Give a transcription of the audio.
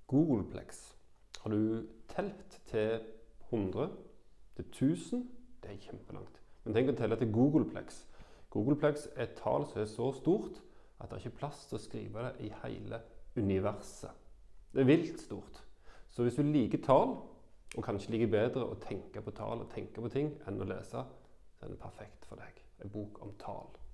Googleplex. Har du telt til 100, til 1000? Det er kjempelangt. Men tenk å telle til Googleplex. Googleplex er et tall som er så stort at det er ikke plass til å skrive det i hele universet. Det er vilt stort. Så hvis du liker tall, og kanskje liker bedre å tenke på tall og tenke på ting enn å lese, så er det perfekt for deg. En bok om tall.